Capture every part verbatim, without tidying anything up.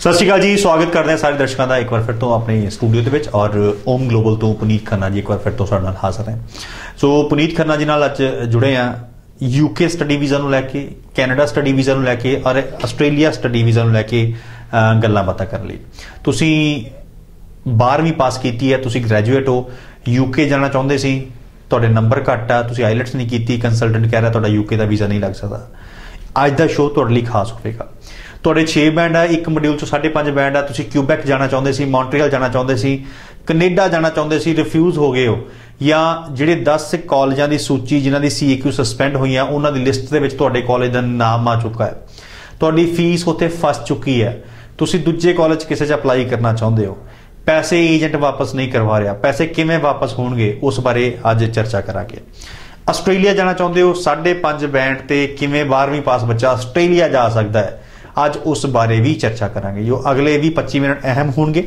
सत श्री अकाल जी, स्वागत करते हैं सारे दर्शकों का एक बार फिर तो अपने स्टूडियो के विच और ओम ग्लोबल तो पुनीत खन्ना जी एक बार फिर तो साडे नाल हाज़र हैं। सो पुनीत खन्ना जी नाल अज जुड़े हैं यूके स्टडी वीज़ा नूं लैके, कैनेडा स्टडी वीज़ा नूं लैके और आस्ट्रेलिया स्टडी वीज़ा नूं लैके गल्लां बातां करन लई। तुसीं बारहवीं पास कीती है, तुसीं ग्रैजुएट हो, यूके जाना चाहुंदे सी, तुहाडे नंबर घट आ, तुसीं आईलैट्स नहीं कीती, कंसलटेंट कह रहा तुहाडा यूके का वीज़ा नहीं लग सकदा। अज दा शो तुहाडे लई खास होवेगा। तुहाडे छे बैंड है, एक मॉड्यूल चो साढ़े पांच बैंड है, तुसीं क्यूबैक जाना चाहुंदे सी, मॉन्ट्रियल जाना चाहुंदे सी, कनेडा जाना चाहुंदे सी, रिफ्यूज हो गए हो, या जिहड़े दस कॉलेजां दी सूची जिन्हां दी सी ए क्यू सस्पेंड होई है उन्हां दी लिस्ट दे विच तुहाडे कॉलेज दा नाम आ चुका है, तुहाडी फीस उत्थे फस चुकी है, तुसीं दूजे कॉलेज किसे च अपलाई करना चाहुंदे हो, पैसे एजेंट वापस नहीं करवा रहा, पैसे किवें वापस होणगे उस बारे अज चर्चा करांगे। आस्ट्रेलिया जाना चाहुंदे हो, साढ़े पांच बैंड ते किवें बारहवीं पास बच्चा आस्ट्रेलिया जा सकदा है, आज उस बारे भी चर्चा करांगे। जो अगले भी पच्ची मिनट अहम होंगे।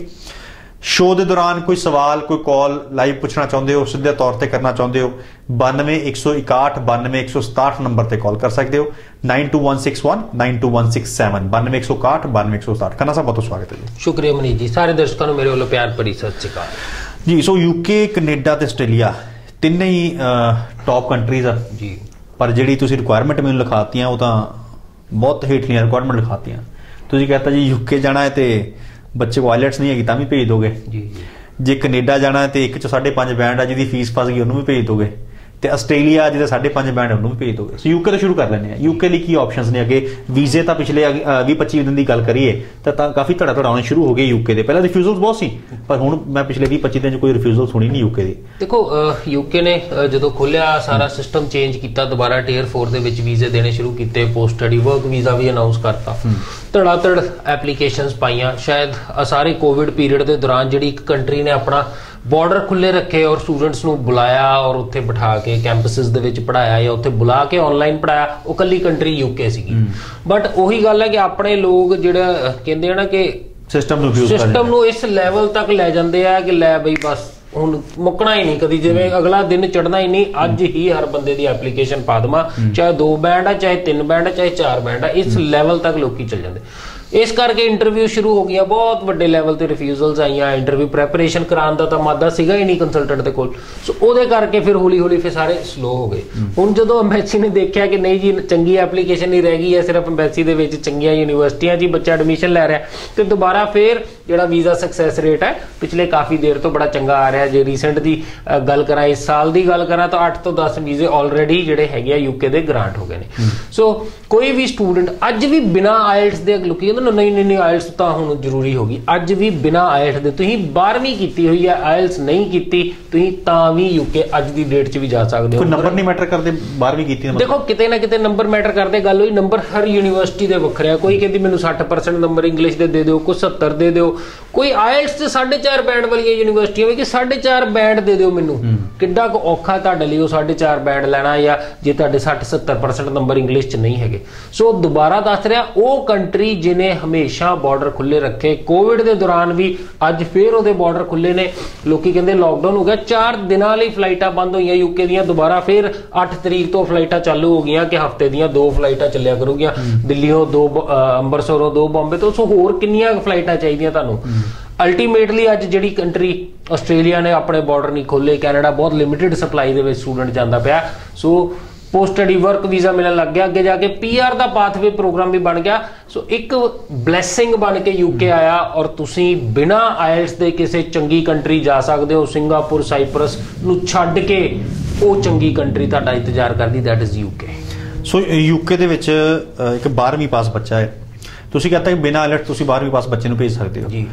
शो के दौरान कोई सवाल कोई कॉल लाइव पूछना चाहते हो, सीधे तौर पर करना चाहते हो, बानवे एक सौ इकाहठ बानवे एक सौ सताहठ नंबर पर कॉल कर सकते हो, nine two one six one nine two one six seven बानवे एक सौ इकाहठ बानवे एक सौ सताहठ। खन्ना साहब बहुत स्वागत है जी। शुक्रिया मनीष जी, सारे दर्शकों को मेरे वालों प्यार भरी सत श्री अकाल जी। सो यूके, कनेडा ते आस्ट्रेलिया तिन्ने ही टॉप कंट्रीज आ जी, पर जी तुसीं रिक्वायरमेंट मैनूं लिखातियां वो तो बहुत हेठलियां रिक्वायरमेंट लिखातियां। तुसीं कहता जी यूके जाना है तो बच्चे को आईलैट्स नहीं है भी भेज दोगे जी, जी। जे कनेडा जाना है तो एक चो साढ़े पांच बैंड है जिहदी फीस फस गई उन्होंने भी भेज दोगे, तो आस्ट्रेलिया जिहदा साढ़े पांच बैंड है उन्होंने भी भेज दोगे। सो यूके तो शुरू कर लेने यूके लिए की ऑप्शंस ने अगे वीजे तो पिछले भी पच्ची दिन की गल करिए तो काफ़ी धड़ा धड़ा आने शुरू हो गए यूके के। पहले रिफ्यूजल्स बहुत सी, पर हुण मैं पिछले भी पच्ची दिन कोई रिफ्यूजल सुनी नहीं यूके की। देखो यूके ने जो खोलिया सारा सिस्टम चेंज किया, दोबारा टेयर फोर के वीजे देने शुरू किए, पोस्ट स्टडी वर्क वीज़ा भी अनाउंस करता, धड़ाधड़ एप्लीकेशंस पाइया। शायद सारे कोविड पीरियड के दौरान जी एक कंट्री ने अपना बॉर्डर खुले रखे और स्टूडेंट्स को बुलाया और उत्थे बिठा के कैंपसिस दे विच पढ़ाया या उत्थे बुला के ऑनलाइन पढ़ाया, वो कली कंट्री यूके सीगी। बट उही गल है कि अपने लोग जिहड़ा कहंदे हैं ना कि सिस्टम नूं सिस्टम नूं इस लैवल तक लै जांदे आ कि लै बई बस हुण मुकना ही नहीं कदी, जिवें अगला दिन चढ़ना ही नहीं, अज ही हर बंदे दी एप्लीकेशन पा देवां, चाहे दो बैंड है, चाहे तीन बैंड है, चाहे चार बैंड है, इस लैवल तक लोग चल जाते। इस करके इंटरव्यू शुरू हो गया, बहुत बड़े लैवल ते रिफ्यूजल्स आईयां, इंटरव्यू प्रैपरेशन कराने का तो मादा सीगा ही नहीं कंसलटेंट दे कोल। सो उहदे करके फिर हौली हौली फिर सारे स्लो हो गए। हुण जदों अंबैसी ने देखा कि नहीं जी चंगी एप्लीकेशन नहीं रह गई है, सिर्फ अंबैसी दे विच चंगियां यूनिवर्सिटियां जी बच्चा एडमिशन लै रहा, तो दोबारा फिर जिहड़ा वीज़ा सक्सैस रेट है पिछले काफ़ी देर तो बड़ा चंगा आ रहा है। जे रीसेंट की गल करा, इस साल की गल करा तो अठ तो दस वीजे ऑलरेडी जिहड़े हैगे यूके दे ग्रांट हो गए ने। सो कोई भी स्टूडेंट अज भी बिना आइल्ट्स दे लोग नहीं नहीं नहीं आइल्ट्स तो हुण जरूरी होगी, अज भी बिना आइल्ट्स दे तुसीं बारहवीं कीती हुई है, आइल्ट्स नहीं कीती तुसीं तां भी यूके अज दी डेट च भी जा सकदे हो। नंबर नहीं मैटर करदे बारहवीं कीती है, देखो किते ना किते नंबर मैटर करदे। गल होई नंबर हर यूनिवर्सिटी दे वखरे आ, कोई कहंदी मैनूं साठ परसेंट नंबर इंग्लिश दे दे दिओ, कोई सत्तर दे दिओ, कोई आइल्ट्स ते साढ़े चार बैंड वाली यूनिवर्सिटियां भी कि साढ़े चार बैंड दे दिओ मैनूं, किड्डा क औखा तुहाडे लई साढ़े चार बैंड लैना, या जे तुहाडे साठ सत्तर परसेंट नंबर इंग्लिश च नहीं हैगे। सो दोबारा दस रहा वो कंट्री जिन्हें हमेशा बॉर्डर खुले रखे, कोविड के दौरान भी अज फिर वो बॉर्डर खुले ने, लोग कहते लॉकडाउन हो गया, चार दिनों लिए फ्लाइटां बंद हुई यूके दियां, दोबारा फिर अठ तरीक तो फ्लाइटां चालू हो गई कि हफ्ते दियां दो फ्लाइटां चलिया करूगियां, दिल्लीओ दो, अंबरसरों दो, बॉम्बे तो। सो होर कितनियां फ्लाइटां चाहिए तुहानूं। अल्टीमेटली अज जिहड़ी कंट्री आस्ट्रेलिया ने अपने बॉर्डर नहीं खोले, कैनेडा बहुत लिमिटेड सप्लाई दे विच स्टूडेंट जांदा पिया, so post study work visa मिलने लग गया, अगे जाके पी आर का पाथवे प्रोग्राम भी बन गया। सो एक ब्लैसिंग बन के यूके आया और तुसी बिना आइल्ट्स दे किसी चंगी कंट्री जा सकते हो। सिंगापुर साइप्रस नूं छड्ड के वो चंगी कंट्री तुहाडा इंतजार करदी, that is UK. So UK दे विच एक बारहवीं पास बच्चा है, तुसी कहता कि बिना आइल्ट्स तुसी बारहवीं पास बच्चे नूं भेज सकते हो जी।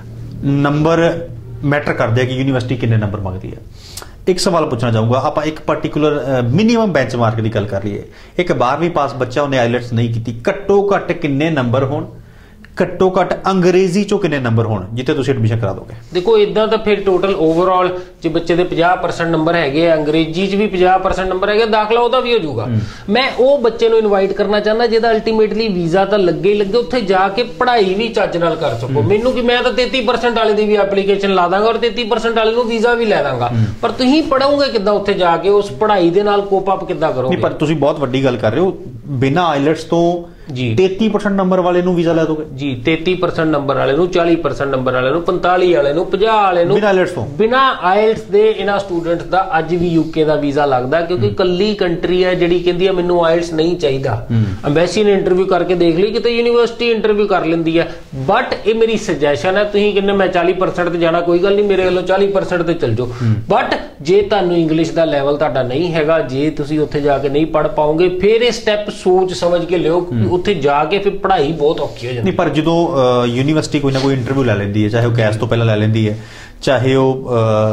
नंबर मैटर करदे कि यूनिवर्सिटी कितने नंबर मंगती है। एक सवाल पूछना चाहूँगा, आप एक पर्टिकुलर मिनीमम बेंचमार्क की गल कर लीए, एक बारहवीं पास बच्चा उन्हें आइलैट्स नहीं की, घट्टो घट्ट किन्ने नंबर होण, घट्टो घट्ट अंग्रेजी चो किन्ने नंबर होण जिथे तुसीं एडमिशन करा दोगे? देखो इदां तो फिर टोटल ओवरऑल जो बच्चे दे पचास परसेंट नंबर है, अंग्रेजी च भी पचास परसेंट नंबर है, दाखला वह भी हो जाऊगा। मैं वो बच्चे को इनवाइट करना चाहना जिहदा अल्टीमेटली वीज़ा तो लगे ही लगे, उत्थे जाके पढ़ाई भी चज नाल कर सको। मैनूं कि मैं तो तेती परसेंट वाले की भी एप्लीकेशन ला दांगा और तेती परसेंट वाले वीज़ा भी लै दांगा, पर तुसीं पढ़ोगे किद्दां उत्थे जाके, उस पढ़ाई दे नाल कोप अप किद्दां करोगे? पर तुसीं बहुत वड्डी गल कर रहे हो, बिना आइलैट्स तो ਜੀ ਤੇਤੀ ਪਰਸੈਂਟ ਨੰਬਰ ਵਾਲੇ ਨੂੰ ਵੀਜ਼ਾ ਲੈ ਦੋਗੇ ਜੀ ਤੇਤੀ ਪਰਸੈਂਟ ਨੰਬਰ ਵਾਲੇ ਨੂੰ, ਚਾਲੀ ਪਰਸੈਂਟ ਨੰਬਰ ਵਾਲੇ ਨੂੰ, ਪੰਤਾਲੀ ਵਾਲੇ ਨੂੰ, ਪੰਜਾਹ ਵਾਲੇ ਨੂੰ, ਬਿਨਾਂ ਆਇਲਟਸ ਤੋਂ ਬਿਨਾਂ ਆਇਲਟਸ ਦੇ ਇਹਨਾਂ ਸਟੂਡੈਂਟਸ ਦਾ ਅੱਜ ਵੀ ਯੂਕੇ ਦਾ ਵੀਜ਼ਾ ਲੱਗਦਾ, ਕਿਉਂਕਿ ਕੱਲੀ ਕੰਟਰੀ ਹੈ ਜਿਹੜੀ ਕਹਿੰਦੀ ਹੈ ਮੈਨੂੰ ਆਇਲਟਸ ਨਹੀਂ ਚਾਹੀਦਾ। ਅੰਬੈਸੀ ਨੇ ਇੰਟਰਵਿਊ ਕਰਕੇ ਦੇਖ ਲਈ, ਕਿਤੇ ਯੂਨੀਵਰਸਿਟੀ ਇੰਟਰਵਿਊ ਕਰ ਲੈਂਦੀ ਹੈ, ਬਟ ਇਹ ਮੇਰੀ ਸੁਜੈਸ਼ਨ ਹੈ, ਤੁਸੀਂ ਕਹਿੰਦੇ ਮੈਂ ਚਾਲੀ ਪਰਸੈਂਟ ਤੇ ਜਾਣਾ, ਕੋਈ ਗੱਲ ਨਹੀਂ, ਮੇਰੇ ਵੱਲੋਂ ਚਾਲੀ ਪਰਸੈਂਟ ਤੇ ਚੱਲ ਜਾਓ, ਬਟ ਜੇ ਤੁਹਾਨੂੰ ਇੰਗਲਿਸ਼ ਦਾ ਲੈਵਲ ਤੁਹਾਡਾ ਨਹੀਂ ਹੈਗਾ, ਜੇ ਤੁਸੀਂ ਉੱਥੇ ਜਾ ਕੇ ਨਹੀਂ ਪੜ੍ਹ ਪਾਓਗੇ, ਫਿਰ ਇਹ ਸਟੈਪ ਸੋਚ ਸਮਝ ਕੇ ਲਿਓ, ਉੱਥੇ ਜਾ ਕੇ ਫਿਰ ਪੜ੍ਹਾਈ ਬਹੁਤ ਔਖੀ ਹੋ ਜਾਂਦੀ। ਨਹੀਂ, ਪਰ ਜਦੋਂ ਯੂਨੀਵਰਸਿਟੀ ਕੋਈ ਨਾ ਕੋਈ ਇੰਟਰਵਿਊ ਲੈ ਲੈਂਦੀ ਹੈ, ਚਾਹੇ ਉਹ ਕੈਸ ਤੋਂ ਪਹਿਲਾਂ ਲੈ ਲੈਂਦੀ ਹੈ, ਚਾਹੇ ਉਹ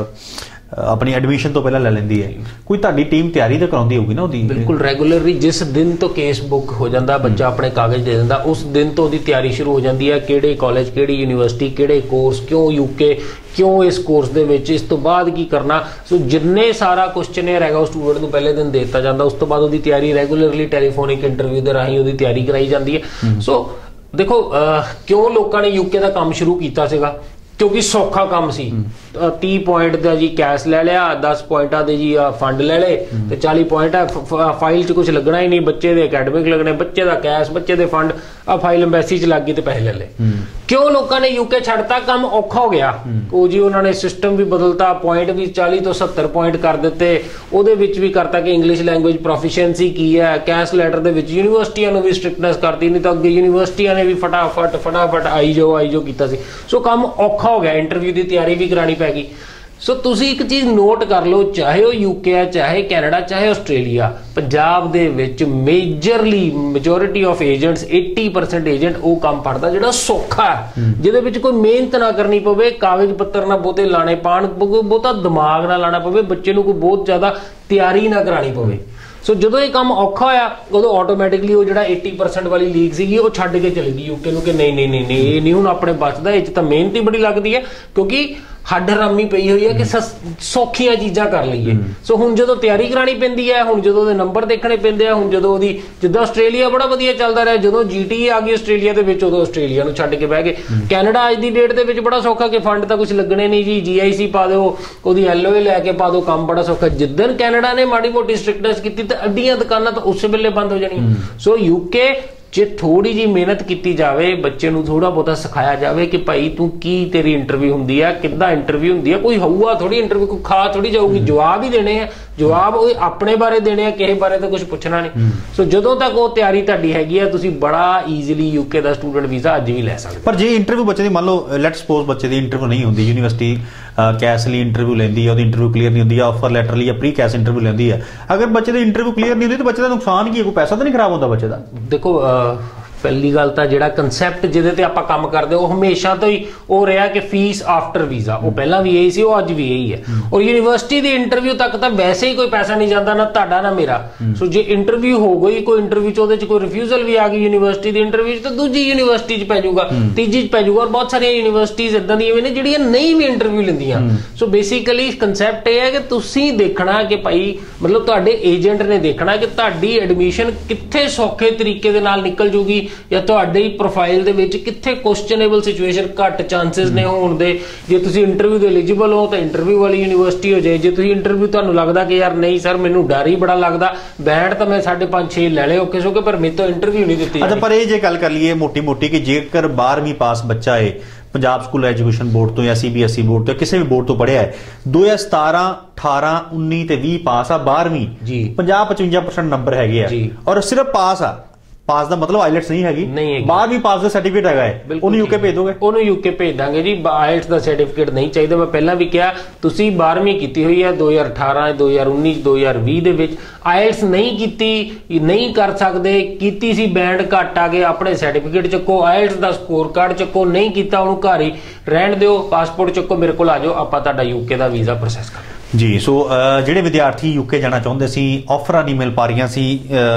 ਆਪਣੀ ਐਡਮਿਸ਼ਨ ਤੋਂ ਪਹਿਲਾਂ ਲੈ ਲੈਂਦੀ ਹੈ, ਕੋਈ ਤੁਹਾਡੀ ਟੀਮ ਤਿਆਰੀ ਤਾਂ ਕਰਾਉਂਦੀ ਹੋਊਗੀ ਨਾ ਉਹਦੀ? ਬਿਲਕੁਲ ਰੈਗੂਲਰਲੀ ਜਿਸ ਦਿਨ ਤੋਂ ਕੇਸ ਬੁੱਕ ਹੋ ਜਾਂਦਾ, ਬੱਚਾ ਆਪਣੇ ਕਾਗਜ਼ ਦੇ ਦਿੰਦਾ, ਉਸ ਦਿਨ ਤੋਂ ਉਹਦੀ ਤਿਆਰੀ ਸ਼ੁਰੂ ਹੋ ਜਾਂਦੀ ਹੈ, ਕਿਹੜੇ ਕਾਲਜ, ਕਿਹੜੀ ਯੂਨੀਵਰਸਿਟੀ, ਕਿਹੜੇ ਕੋਰਸ, ਕਿਉਂ ਯੂਕੇ, ਕਿਉਂ ਇਸ ਕੋਰਸ ਦੇ ਵਿੱਚ, ਇਸ ਤੋਂ ਬਾਅਦ ਕੀ ਕਰਨਾ। ਸੋ ਜਿੰਨੇ ਸਾਰਾ ਕੁਐਸਚਨੇਅਰ ਹੈਗਾ ਉਹ ਸਟੂਡੈਂਟ ਨੂੰ ਪਹਿਲੇ ਦਿਨ ਦੇ ਦਿੱਤਾ ਜਾਂਦਾ, ਉਸ ਤੋਂ ਬਾਅਦ ਉਹਦੀ ਤਿਆਰੀ ਰੈਗੂਲਰਲੀ ਟੈਲੀਫੋਨਿਕ ਇੰਟਰਵਿਊ ਦੇ ਰਾਹੀਂ ਉਹਦੀ ਤਿਆਰੀ ਕਰਾਈ ਜਾਂਦੀ ਹੈ। ਸੋ ਦੇਖੋ ਕਿਉਂ ਲੋਕਾਂ ਨੇ ਯੂਕੇ ਦਾ ਕੰਮ ਸ਼ੁਰੂ ਕੀਤਾ ਸੀਗਾ, ਕਿਉਂਕਿ ਸੌਖਾ ਕੰਮ ਸੀ। तीह ਪੁਆਇੰਟ ਦਾ ਜੀ ਕੈਸ਼ ਲੈ ਲਿਆ, दस ਪੁਆਇੰਟਾਂ ਦੇ ਜੀ ਫੰਡ ਲੈ ਲਏ ਤੇ चालीस ਪੁਆਇੰਟ ਹੈ, ਫਾਈਲ 'ਚ ਕੁਝ ਲੱਗਣਾ ਹੀ ਨਹੀਂ, ਬੱਚੇ ਦੇ ਅਕੈਡਮਿਕ ਲੱਗਣੇ, ਬੱਚੇ ਦਾ ਕੈਸ਼, ਬੱਚੇ ਦੇ ਫੰਡ, ਆ ਫਾਈਲ ਐਮਬੈਸੀ 'ਚ ਲੱਗ ਗਈ ਤੇ ਪੈਸੇ ਲੈ ਲਏ। ਕਿਉਂ ਲੋਕਾਂ ਨੇ ਯੂਕੇ ਛੱਡਤਾ, ਕੰਮ ਔਖਾ ਹੋ ਗਿਆ। ਉਹ ਜੀ ਉਹਨਾਂ ਨੇ ਸਿਸਟਮ ਵੀ ਬਦਲਤਾ, ਪੁਆਇੰਟ ਵੀ चालीस ਤੋਂ सत्तर ਪੁਆਇੰਟ ਕਰ ਦਿੱਤੇ, ਉਹਦੇ ਵਿੱਚ ਵੀ ਕਰਤਾ ਕਿ ਇੰਗਲਿਸ਼ ਲੈਂਗੁਏਜ ਪ੍ਰੋਫੀਸ਼ੀਐਂਸੀ ਕੀ ਹੈ, ਕੈਸ਼ ਲੈਟਰ ਦੇ ਵਿੱਚ ਯੂਨੀਵਰਸਿਟੀਆਂ ਨੂੰ ਵੀ ਸਟ੍ਰਿਕਟਨੈਸ ਕਰਤੀ, ਨਹੀਂ ਤਾਂ ਅੱਗੇ ਯੂਨੀਵਰਸਿਟੀਆਂ ਨੇ ਵੀ ਫਟਾਫਟ ਫਟਾਫਟ ਆਈ ਜਾਓ ਆਈ ਜਾਓ ਕੀਤਾ ਸੀ। ਸੋ ਕੰਮ ਔਖਾ ਹੋ ਗਿਆ, ਇੰਟਰਵਿਊ ਦੀ ਤਿਆਰੀ ਵੀ ਕਰਾਣੀ ਪੈ ਗਈ। ਸੋ ਤੁਸੀਂ ਇੱਕ ਚੀਜ਼ ਨੋਟ ਕਰ ਲਓ, ਚਾਹੇ ਉਹ ਯੂਕੇ ਹੈ, ਚਾਹੇ ਕੈਨੇਡਾ, ਚਾਹੇ ਆਸਟ੍ਰੇਲੀਆ, ਪੰਜਾਬ ਦੇ ਵਿੱਚ ਮੇਜਰਲੀ ਮੈਜੋਰਿਟੀ ਆਫ ਏਜੰਟਸ अस्सी परसेंट ਏਜੰਟ ਉਹ ਕੰਮ ਪੜਦਾ ਜਿਹੜਾ ਸੌਖਾ ਹੈ, ਜਿਹਦੇ ਵਿੱਚ ਕੋਈ ਮਿਹਨਤ ਨਾ ਕਰਨੀ ਪਵੇ, ਕਾਗਜ਼ ਪੱਤਰ ਨਾ ਬਹੁਤੇ ਲਾਣੇ ਪਾਣ, ਬਹੁਤਾ ਦਿਮਾਗ ਨਾ ਲਾਣਾ ਪਵੇ, ਬੱਚੇ ਨੂੰ ਕੋਈ ਬਹੁਤ ਜ਼ਿਆਦਾ ਤਿਆਰੀ ਨਾ ਕਰਾਣੀ ਪਵੇ। ਸੋ ਜਦੋਂ ਇਹ ਕੰਮ ਔਖਾ ਹੋਇਆ, ਉਦੋਂ ਆਟੋਮੈਟਿਕਲੀ ਉਹ ਜਿਹੜਾ अस्सी परसेंट ਵਾਲੀ ਲੀਗ ਸੀਗੀ ਉਹ ਛੱਡ ਕੇ ਚਲੀ ਗਈ ਯੂਕੇ ਨੂੰ ਕਿ ਨਹੀਂ ਨਹੀਂ ਨਹੀਂ ਇਹ ਨਹੀਂ ਹੁਣ ਆਪਣੇ ਬਚਦਾ, ਇਹ 'ਚ ਤਾਂ ਮਿਹਨਤ ਹੀ ਬੜੀ ਲੱਗਦੀ ਹੈ, ਕਿਉਂਕਿ ਹੱਡ ਹਰਾਮੀ ਪਈ ਹੋਈ ਹੈ ਕਿ ਸੌਖੀਆਂ ਚੀਜ਼ਾਂ ਕਰ ਲਈਏ। ਸੋ ਹੁਣ ਜਦੋਂ ਤਿਆਰੀ ਕਰਾਣੀ ਪੈਂਦੀ ਹੈ, ਹੁਣ ਜਦੋਂ ਉਹਦੇ ਨੰਬਰ ਦੇਖਣੇ ਪੈਂਦੇ ਆ, ਹੁਣ ਜਦੋਂ ਉਹਦੀ ਜਿੱਦਾਂ ਆਸਟ੍ਰੇਲੀਆ ਬੜਾ ਵਧੀਆ ਚੱਲਦਾ ਰਿਹਾ, ਜਦੋਂ ਜੀਟੀ ਆ ਗਈ ਆਸਟ੍ਰੇਲੀਆ ਦੇ ਵਿੱਚ, ਉਦੋਂ ਆਸਟ੍ਰੇਲੀਆ ਨੂੰ ਛੱਡ ਕੇ ਬਹਿ ਗਏ। ਕੈਨੇਡਾ ਅੱਜ ਦੀ ਡੇਟ ਦੇ ਵਿੱਚ ਬੜਾ ਸੌਖਾ ਕਿ ਫੰਡ ਤਾਂ ਕੁਝ ਲੱਗਣੇ ਨਹੀਂ ਜੀ, ਜੀਆਈਸੀ ਪਾ ਦਿਓ, ਉਹਦੀ ਐਲਓਏ ਲੈ ਕੇ ਪਾ ਦਿਓ, ਕੰਮ ਬੜਾ ਸੌਖਾ। ਜਿੱਦਣ ਕੈਨੇਡਾ ਨੇ ਮਾੜੀ ਮੋਟੀ ਸਟ੍ਰਿਕਟਨੈਸ ਕੀਤੀ ਤਾਂ ਅੱਡੀਆਂ ਦੁਕਾਨਾਂ ਤਾਂ ਉਸੇ ਵੇਲੇ ਬੰਦ ਹੋ ਜਾਣੀਆਂ। ਸੋ ਯੂਕੇ ਜੇ ਥੋੜੀ ਜੀ ਮਿਹਨਤ ਕੀਤੀ ਜਾਵੇ, ਬੱਚੇ ਨੂੰ ਥੋੜਾ ਬਹੁਤਾ ਸਿਖਾਇਆ ਜਾਵੇ ਕਿ ਭਾਈ ਤੂੰ ਕੀ ਤੇਰੀ ਇੰਟਰਵਿਊ ਹੁੰਦੀ ਆ, ਕਿੱਦਾਂ ਇੰਟਰਵਿਊ ਹੁੰਦੀ ਆ, ਕੋਈ ਹਊਆ ਥੋੜੀ ਇੰਟਰਵਿਊ ਕੋਈ ਖਾ ਥੋੜੀ ਜਾਊਗੀ, ਜਵਾਬ ਹੀ ਦੇਣੇ ਆ, ਜਵਾਬ ਉਹ ਆਪਣੇ ਬਾਰੇ ਦੇਣੇ ਆ, ਕਿਸੇ ਬਾਰੇ ਤਾਂ ਕੁਝ ਪੁੱਛਣਾ ਨਹੀਂ। ਸੋ ਜਦੋਂ ਤੱਕ ਉਹ ਤਿਆਰੀ ਤੁਹਾਡੀ ਹੈਗੀ ਆ, ਤੁਸੀਂ ਬੜਾ ਈਜ਼ੀਲੀ ਯੂਕੇ ਦਾ ਸਟੂਡੈਂਟ ਵੀਜ਼ਾ ਅੱਜ ਵੀ ਲੈ ਸਕਦੇ। ਪਰ ਜੇ ਇੰਟਰਵਿਊ ਬੱਚੇ ਦੀ ਮੰਨ ਲਓ ਲੈਟ ਸਪੋਜ਼ ਬੱਚੇ ਦੀ ਇੰਟਰਵਿਊ ਨਹੀਂ ਹੁੰਦੀ, ਯੂਨੀਵਰਸਿਟੀ ਕੈਸ ਲਈ ਇੰਟਰਵਿਊ ਲੈਂਦੀ ਹੈ, ਉਹਦੀ ਇੰਟਰਵਿਊ ਕਲੀਅਰ ਨਹੀਂ ਹੁੰਦੀ, ਆਫਰ ਲੈਟਰ ਲਈ ਜਾਂ ਪ੍ਰੀ ਕੈਸ ਇੰਟਰਵਿਊ ਲੈਂਦੀ ਹੈ, ਅਗਰ ਬੱਚੇ ਦੀ ਇੰਟਰਵਿਊ ਕਲੀਅਰ ਨਹੀਂ ਹੁੰਦੀ ਤਾਂ ਬੱਚੇ ਦਾ ਨੁਕਸਾਨ ਕੀ ਹੈ? ਕੋਈ ਪੈਸਾ ਤਾਂ ਨਹੀਂ ਖਰਾਬ ਹੁੰਦਾ ਬੱਚੇ ਦਾ? ਦੇਖੋ ਪਹਿਲੀ ਗੱਲ ਤਾਂ ਜਿਹੜਾ ਕਨਸੈਪਟ ਜਿਹਦੇ ਤੇ ਆਪਾਂ ਕੰਮ ਕਰਦੇ ਉਹ ਹਮੇਸ਼ਾ ਤੋਂ ਹੀ ਉਹ ਰਿਹਾ ਕਿ ਫੀਸ ਆਫਟਰ ਵੀਜ਼ਾ, ਉਹ ਪਹਿਲਾਂ ਵੀ ਇਹੀ ਸੀ, ਉਹ ਅੱਜ ਵੀ ਇਹੀ ਹੈ। ਔਰ ਯੂਨੀਵਰਸਿਟੀ ਦੀ ਇੰਟਰਵਿਊ ਤੱਕ ਤਾਂ ਵੈਸੇ ਹੀ ਕੋਈ ਪੈਸਾ ਨਹੀਂ ਜਾਂਦਾ, ਨਾ ਤੁਹਾਡਾ ਨਾ ਮੇਰਾ। ਸੋ ਜੇ ਇੰਟਰਵਿਊ ਹੋ ਗਈ ਕੋਈ ਇੰਟਰਵਿਊ ਚ ਉਹਦੇ ਚ ਕੋਈ ਰਿਫਿਊਜ਼ਲ ਵੀ ਆ ਗਈ ਯੂਨੀਵਰਸਿਟੀ ਦੀ ਇੰਟਰਵਿਊ ਚ, ਤਾਂ ਦੂਜੀ ਯੂਨੀਵਰਸਿਟੀ ਚ ਪੈ ਜਾਊਗਾ, ਤੀਜੀ ਚ ਪੈ ਜਾਊਗਾ। ਔਰ ਬਹੁਤ ਸਾਰੀਆਂ ਯੂਨੀਵਰਸਿਟੀਜ਼ ਇਦਾਂ ਦੀਆਂ ਵੀ ਨੇ ਜਿਹੜੀਆਂ ਨਹੀਂ ਵੀ ਇੰਟਰਵਿਊ ਲੈਂਦੀਆਂ। ਸੋ ਬੇਸਿਕਲੀ ਕਨਸੈਪਟ ਇਹ ਹੈ ਕਿ ਤੁਸੀਂ ਦੇਖਣਾ ਕਿ ਭਾਈ ਮਤਲਬ ਤੁਹਾਡੇ ਏਜੰਟ ਨੇ ਦੇਖਣਾ ਕਿ ਤੁਹਾਡੀ ਐਡਮਿਸ਼ਨ ਕਿੱਥੇ ਸੌਖੇ ਤਰੀਕੇ ਦੇ ਨਾਲ ਨਿਕਲ ਜੂਗੀ, ਜਾਂ ਤੁਹਾਡੀ ਪ੍ਰੋਫਾਈਲ ਦੇ ਵਿੱਚ ਕਿੱਥੇ ਕੁਐਸਚਨੇਬਲ ਸਿਚੁਏਸ਼ਨ ਘੱਟ ਚਾਂਸਸ ਨੇ ਹੋਣ ਦੇ। ਜੇ ਤੁਸੀਂ ਇੰਟਰਵਿਊ ਦੇ ਐਲੀਜੀਬਲ ਹੋ ਤਾਂ ਇੰਟਰਵਿਊ ਵਾਲੀ ਯੂਨੀਵਰਸਿਟੀ ਹੋ ਜਾਏ। ਜੇ ਤੁਸੀਂ ਇੰਟਰਵਿਊ ਤੁਹਾਨੂੰ ਲੱਗਦਾ ਕਿ ਯਾਰ ਨਹੀਂ ਸਰ ਮੈਨੂੰ ਡਰ ਹੀ ਬੜਾ ਲੱਗਦਾ, ਬੈਂਡ ਤਾਂ ਮੈਂ ਸਾਢੇ ਪੰਜ ਛੇ ਲੈ ਲਏ ਓਕੇ ਸੋਕੇ, ਪਰ ਮੇਰੇ ਤੋਂ ਇੰਟਰਵਿਊ ਨਹੀਂ ਦਿੱਤੀ। ਅੱਛਾ, ਪਰ ਇਹ ਜੇ ਗੱਲ ਕਰ ਲਈਏ ਮੋਟੀ ਮੋਟੀ ਕਿ ਜੇਕਰ ਬਾਰਵੀਂ ਪਾਸ ਬੱਚਾ ਹੈ, ਪੰਜਾਬ ਸਕੂਲ ਐਜੂਕੇਸ਼ਨ ਬੋਰਡ ਤੋਂ ਜਾਂ ਸੀਬੀਐਸਈ ਬੋਰਡ ਤੋਂ ਕਿਸੇ ਵੀ ਬੋਰਡ ਤੋਂ ਪੜ੍ਹਿਆ ਹੈ, दो हज़ार सतारह अठारह उन्नीस ਤੇ ਵੀਹ ਪਾਸ ਆ, ਬਾਰਵੀਂ ਪੰਜਾਹ ਪਚਵੰਜਾ ਪਰਸੈਂਟ ਨੰਬਰ ਹੈਗੇ ਆ, ਔਰ ਸਿਰਫ ਪਾਸ ਆ। ਪਾਸ ਦਾ ਮਤਲਬ ਆਇਲਟਸ ਨਹੀਂ ਹੈਗੀ, ਬਾਰਵੀਂ ਪਾਸ ਦਾ ਸਰਟੀਫਿਕੇਟ ਹੈਗਾ ਹੈ, ਉਹਨੂੰ ਯੂਕੇ ਭੇਜ ਦੋਗੇ? ਉਹਨੂੰ ਯੂਕੇ ਭੇਜ ਦਾਂਗੇ ਜੀ। ਆਇਲਟਸ ਦਾ ਸਰਟੀਫਿਕੇਟ ਨਹੀਂ ਚਾਹੀਦਾ। ਮੈਂ ਪਹਿਲਾਂ ਵੀ ਕਿਹਾ ਤੁਸੀਂ ਬਾਰਵੀਂ ਕੀਤੀ ਹੋਈ ਹੈ दो हज़ार अठारह दो हज़ार उन्नीस दो हज़ार बीस ਦੇ ਵਿੱਚ, ਆਇਲਟਸ ਨਹੀਂ ਕੀਤੀ, ਨਹੀਂ ਕਰ ਸਕਦੇ, ਕੀਤੀ ਸੀ ਬੈਂਡ ਘੱਟ ਆ ਗਏ, ਆਪਣੇ ਸਰਟੀਫਿਕੇਟ ਚੱਕੋ, ਆਇਲਟਸ ਦਾ ਸਕੋਰ ਕਾਰਡ ਚੱਕੋ, ਨਹੀਂ ਕੀਤਾ ਉਹਨੂੰ ਘਰ ਹੀ ਰਹਿਣ ਦਿਓ, ਪਾਸਪੋਰਟ ਚੱਕੋ, ਮੇਰੇ ਕੋਲ ਆ ਜਾਓ, ਆਪਾਂ ਤੁਹਾਡਾ ਯੂਕੇ ਦਾ ਵੀਜ਼ਾ ਪ੍ਰੋਸੈਸ ਕਰਾਂਗੇ ਜੀ। ਸੋ ਜਿਹੜੇ ਵਿਦਿਆਰਥੀ ਯੂਕੇ ਜਾਣਾ ਚਾਹੁੰਦੇ ਸੀ, ਆਫਰਾਂ ਨਹੀਂ ਮਿਲ ਪਾ ਰਹੀਆਂ ਸੀ,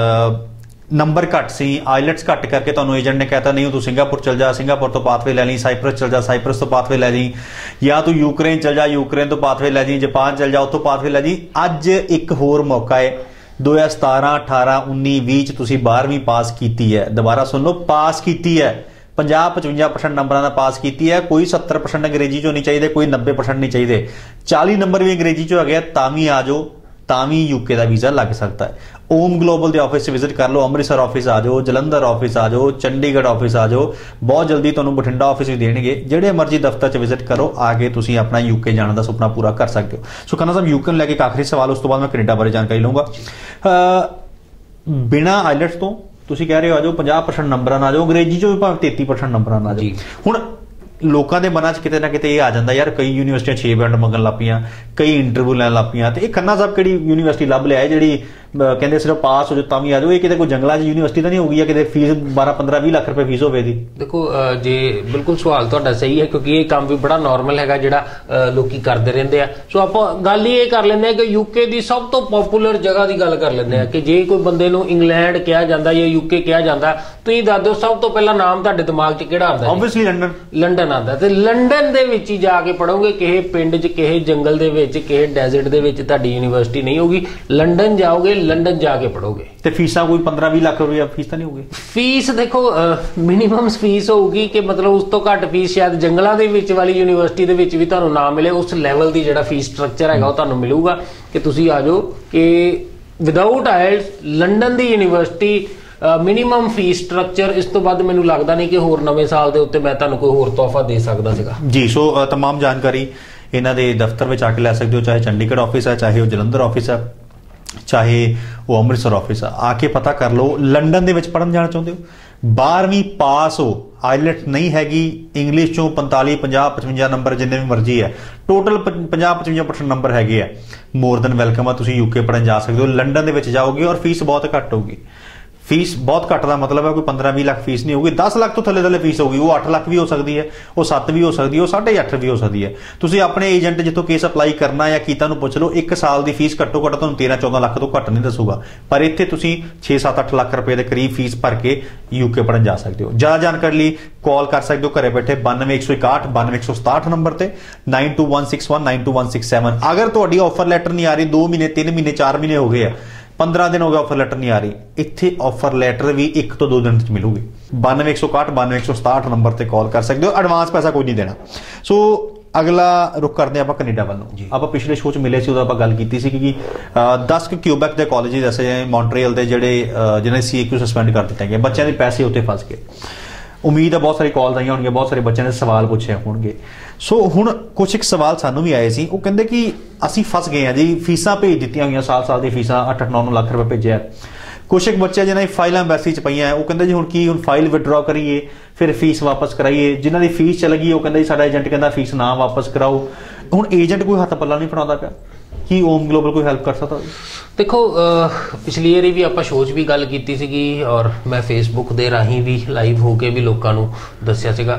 ਨੰਬਰ ਘੱਟ ਸੀ, ਆਈਲੈਟਸ ਘੱਟ ਕਰਕੇ ਤੁਹਾਨੂੰ ਏਜੰਟ ਨੇ ਕਹਿਤਾ ਨਹੀਂ ਤੂੰ ਸਿੰਗਾਪੁਰ ਚਲ ਜਾ, ਸਿੰਗਾਪੁਰ ਤੋਂ ਪਾਥਵੇ ਲੈ ਲਈ, ਸਾਈਪਰਸ ਚਲ ਜਾ, ਸਾਈਪਰਸ ਤੋਂ ਪਾਥਵੇ ਲੈ ਜੀ, ਜਾਂ ਤੂੰ ਯੂਕਰੇਨ ਚਲ ਜਾ, ਯੂਕਰੇਨ ਤੋਂ ਪਾਥਵੇ ਲੈ ਜੀ, ਜਾਪਾਨ ਚਲ ਜਾ, ਉੱਥੋਂ ਪਾਥਵੇ ਲੈ ਜੀ। ਅੱਜ ਇੱਕ ਹੋਰ ਮੌਕਾ ਹੈ, दो हज़ार सतारह अठारह उन्नीस बीस ਚ ਤੁਸੀਂ ਬਾਰਵੀਂ ਪਾਸ ਕੀਤੀ ਹੈ, ਦੁਬਾਰਾ ਸੁਣ ਲਓ, ਪਾਸ ਕੀਤੀ ਹੈ, ਪੰਜਾਹ ਪਚਵੰਜਾ ਪਰਸੈਂਟ ਨੰਬਰਾਂ ਦਾ ਪਾਸ ਕੀਤੀ ਹੈ। ਕੋਈ सत्तर परसेंट ਅੰਗਰੇਜ਼ੀ ਚੋਂ ਨਹੀਂ ਚਾਹੀਦੇ, ਕੋਈ नब्बे परसेंट ਨਹੀਂ ਚਾਹੀਦੇ, चालीस ਨੰਬਰ ਵੀ ਅੰਗਰੇਜ਼ੀ ਚੋਂ ਆ ਗਿਆ ਤਾਂ ਵੀ ਆ ਜਾਓ। ਤਾਂ ਵੀ यूके का वीज़ा लग सकता है। ओम ग्लोबल के ऑफिस विजिट कर लो, अमृतसर ऑफिस आ जाओ, जलंधर ऑफिस आ जाओ, चंडीगढ़ ऑफिस आ जाओ, बहुत जल्दी तुहानूं बठिंडा ऑफिस भी देणगे। जिहड़े मर्जी दफ्तर च विजिट करो, आके तुसीं अपना यूके जाने का सुपना पूरा कर सकते हो। सो खन्ना साहब यूके नूं लैके एक आखिरी सवाल, उस तो बाद मैं कनेडा बारे जानकारी लूँगा। बिना आइलैट्स तो तुसीं कह रहे हो आ जाओ पचास परसेंट नंबर आ जाओ, अंग्रेजी चों भी भावें तेती परसेंट नंबर आ जाओ। हुण लोगों के मन च किते ना किते ये आ जाता यार, कई यूनिवर्सिटियां छे बैंड मंगन लग पियां, कई इंटरव्यू लैन लग पियां, ते खन्ना साहब किहड़ी यूनिवर्सिटी लभ लिया जिहड़ी कहंदे सिर्फ पास हो जाओ तां भी आ जाओ, ये किते कोई जंगलां च यूनिवर्सिटी तो नहीं होगी या किते फीस बारह पंद्रह बीस लाख रुपए फीस होवे दी? देखो जे बिल्कुल सवाल तुहाडा सही है, क्योंकि ये काम भी बड़ा नॉर्मल हैगा जिहड़ा लोकी करदे रहिंदे आ। सो आपां गल ही ये कर लैंदे आ कि यूके दी सब तो पॉपुलर जगह की गल कर लैंदे आ कि जे कोई बंदे नूं इंग्लैंड कहा जांदा या यूके कहा जांदा, तुसीं दस दिओ सब तो पहला नाम तुहाडे दिमाग च किहड़ा आंदा? Obviously London. लंडन आंदा। ते लंडन दे विच ही जाके पढ़ोगे, किसी पिंड च किसी जंगल दे विच किसी डेजर्ट दे विच तुहाडी यूनिवर्सिटी नहीं होगी। लंडन जाओगे, लंडन जाके पढ़ोगे। ते फीसां कोई पंद्रह बीस लाख रुपया फीस तो नहीं होगी? फीस देखो मिनिमम फीस होगी कि मतलब उस तो घट फीस शायद जंगलों के विच वाली यूनिवर्सिटी दे विच भी तुहानूं ना मिले। उस लैवल की जिहड़ा फीस स्ट्रक्चर हैगा वो तुहानूं मिलूगा कि तुसीं आ जाओ कि विदाउट आइल्स लंडन की यूनिवर्सिटी मिनिमम फीस स्ट्रक्चर। इस तो बाद मैनूं लगदा नहीं कि होर नवें साल दे उत्ते मैं तुहानूं कोई होर तोहफा दे सकदा सीगा जी। सो तमाम जानकारी इन्हां दे दफ्तर में आके लै सकते हो, चाहे चंडीगढ़ ऑफिस है, चाहे वो जलंधर ऑफिस है, चाहे वो अमृतसर ऑफिस है। आके पता कर लो। लंडन दे विच पढ़न जाना चाहते हो, बारहवीं पास हो, आइलैट्स नहीं हैगी, इंग्लिश चों पैंताली पचास पचवंजा नंबर जिन्ने भी मर्जी है, टोटल पचास पचवंजा परसेंट नंबर हैगे है, मोर दैन वेलकम है। तुसीं यूके पढ़न जा सकते हो। लंडन दे विच जाओगे और फीस बहुत घट होगी। फीस बहुत घट का मतलब है कोई पंद्रह बीस लाख फीस नहीं होगी, दस लाख तो थले थले फीस होगी। वो अठ लाख भी हो सकती है, वो सत्त भी हो सकती है, वो साढ़े अठ भी हो सकती है। तुसीं अपने एजेंट जितों केस अपलाई करना या कीता नूं पुछ लो, एक साल की फीस घट्टो घट्ट तुहानूं तेरह चौदह लाख तो घट नहीं दसूगा, पर इत्थे तुसीं छे सत्त अठ लाख रुपए के करीब फीस भर के यूके पढ़न जा सकते हो। ज़्यादा जानकारी लिए कॉल कर सकते हो घरे बैठे बानवे एक सौ इकाहठ बानवे एक सौ सताहठ नंबर से nine two one six one nine two one six seven. अगर तुहाडी ऑफर लैटर नहीं आ रही, दो महीने तीन महीने चार महीने हो गए है, पंद्रह दिन हो गया ऑफर लैटर नहीं आ रही, इत्थे ऑफर लैटर भी एक तो दो दिन मिलूगी। बानवे एक सौ इकाहठ बानवे एक सौ सताहठ नंबर से कॉल कर सकते हो, एडवांस पैसा कोई नहीं देना। सो अगला रुख करते हैं आप कनेडा वालों। आप पिछले शो च मिले सी, उदों आपां गल कीती सी कि दस क्यूबैक के कॉलेज ऐसे मॉन्ट्रियल के जिहड़े जिन्हें सी ए क्यू सस्पेंड कर दिते गए, बच्चों के पैसे उत्ते फस गए। उम्मीद है बहुत सारी कॉल आई होंगी, बहुत सारे बच्चों ने सवाल पूछे होंगे। सो हुण कुछ एक सवाल सानू भी आए सी, वो कहंदे कि असीं फस गए हैं जी, फीसां भेज दित्तियां हुई साल साल की फीसां अठ अठ नौ नौ लाख रुपए भेजे। कुछ एक बच्चे जिन्हें फाइल एम्बैसी च पईयां, वो कहंदे जी हुण की हुण फाइल विड्रॉ करिए फिर फीस वापस कराइए। जिन्हां दी फीस चल गई वो कहंदे जी साडा एजेंट कहंदा फीस ना वापस कराओ। हुण एजेंट कोई हत्थ पल्ला नहीं फड़ाउंदा पिया, की ओम ग्लोबल कोई हेल्प कर सकता? देखो पिछली वारी भी आप शो च भी गल कीती सीगी और मैं फेसबुक दे राही भी लाइव होके भी लोगों नूं दस्सिया सीगा।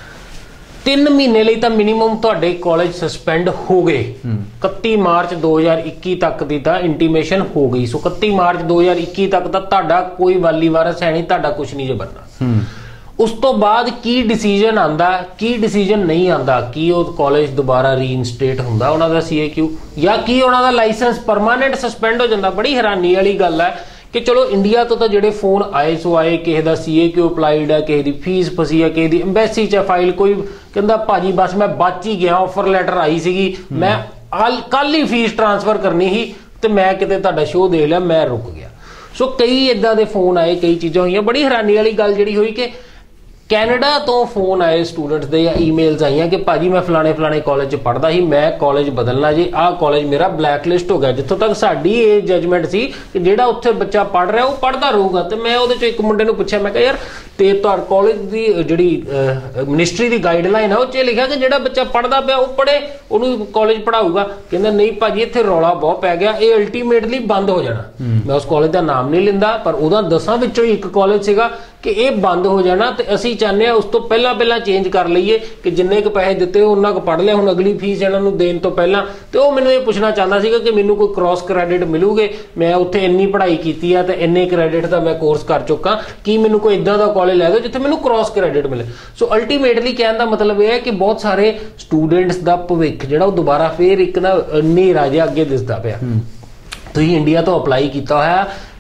तीन महीने लिए तो मिनीमम तुहाडे कॉलेज सस्पेंड हो गए। इकत्ती मार्च दो हज़ार इक्की तक की तो इंटीमेशन हो गई। सो इकत्ती मार्च दो हज़ार इक्की तक तो तुहाडा कोई वाली वारस है नहीं, तुहाडा कुछ नहीं जे बनना। उस तो बाद की डिसीजन आंदा, की डिसीजन नहीं आंदा, की वो कॉलेज दोबारा रीइनस्टेट हुंदा उन्हां दा सी ए क्यू, या की उन्हां दा लाइसेंस परमानेंट सस्पेंड हो जांदा। बड़ी हैरानी वाली गल है कि चलो इंडिया तो तो जिहड़े फोन आए सो आए, किसी का सी ए क्यू अपलाइड है, किसी की फीस फसी है, किसी की एम्बैसी च फाइल, कोई कहंदा भाजी बस मैं बच ही गया, ऑफर लैटर आई सीगी, मैं कल ही फीस ट्रांसफर करनी ही ते मैं किते तुहाडा शो देख लिया, मैं रुक गया। सो कई इदां दे फोन आए, कई चीज़ां होईयां। बड़ी हैरानी वाली गल जिहड़ी होई कि कैनेडा तो फोन आए स्टूडेंट्स दे या ईमेल्स आईयां कि भाजी मैं फलाने फलाने कॉलेज च पढ़दा ही, मैं कॉलेज बदलना जी, आ कॉलेज मेरा ब्लैक लिस्ट हो गया। जिथों तक साडी ये जजमेंट सी कि जिहड़ा उत्थे बच्चा पढ़ रहा वो पढ़दा रहूगा। तो मैं उहदे चों एक मुंडे नूं पुछिआ, मैं कहा यार ते तुहाडे कॉलेज दी जिहड़ी मिनिस्ट्री दी गाइडलाइन है उह लिखिआ कि जिहड़ा बच्चा पढ़दा पिआ वो पढ़े, उहनूं कॉलेज पढ़ाऊगा। कहंदा नहीं भाजी इत्थे रौला बहुत पै गया, ये अल्टीमेटली बंद हो जाना। मैं उस कॉलेज का नाम नहीं लिंदा, पर उहदा दसां विचों एक कॉलेज सीगा कि ये बंद हो जाना। तो असीं चाहते हैं उस तो पहला पहला चेंज कर लीए कि जिन्ने क पैसे दिते उन्ना क पढ़ लिया, हुण अगली फीस इन्हां नूं देण तो पहला। तो वो मैनूं ये पुछना चाहता सीगा कि मैनूं कोई क्रॉस क्रेडिट मिलूगे, मैं उत्थे इन्नी पढ़ाई कीती है ते इन्ने क्रेडिट दा मैं कोर्स कर चुका, कि मैनूं कोई इदां दा कॉलेज लै दो जिथे मैनूं क्रॉस क्रेडिट मिले। सो अल्टीमेटली कहण दा मतलब यह है कि बहुत सारे स्टूडेंट्स दा भविख जिहड़ा वो दोबारा फिर एक ना नेरा जिहा अगे दिसदा पिया। तुसीं इंडिया तो अपलाई कीता होया,